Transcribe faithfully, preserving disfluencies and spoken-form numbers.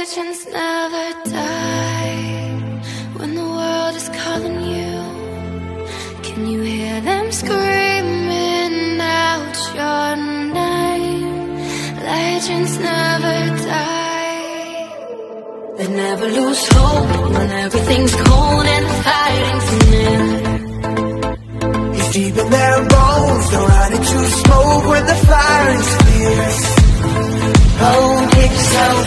Legends never die when the world is calling you. Can you hear them screaming out your name? Legends never die. They never lose hope when everything's cold and fighting for new. It's deep in their bones, they're running to smoke when the fire is clear. Oh, pick yourself